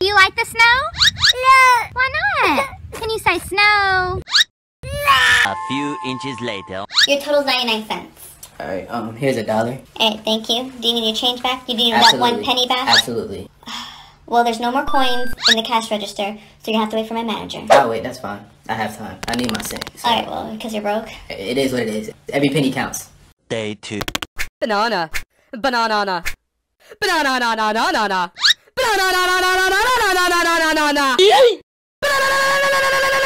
Do you like the snow? No. Why not? Can you say snow? A few inches later. Your total's 99 cents. Alright, here's $1. Alright, thank you. Do you need your change back? Do you need that 1 penny back? Absolutely. Well, there's no more coins in the cash register, so you have to wait for my manager. Oh, wait, that's fine. I have time. I need my cent. So. Alright, well, because you're broke. It is what it is. Every penny counts. Day 2. Banana. Banana. Banana. Banana. Banana.